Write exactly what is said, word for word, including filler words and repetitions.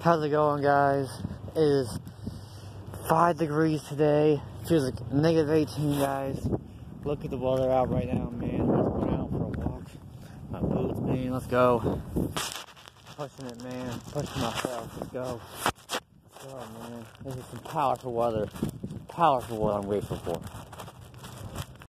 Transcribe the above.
How's it going, guys? It is five degrees today. Feels like negative eighteen, guys. Look at the weather out right now, man. Let's go out for a walk. My boots, man. Let's go. Pushing it, man. Pushing myself. Let's go. Let's go, man. This is some powerful weather. Powerful weather I'm grateful for.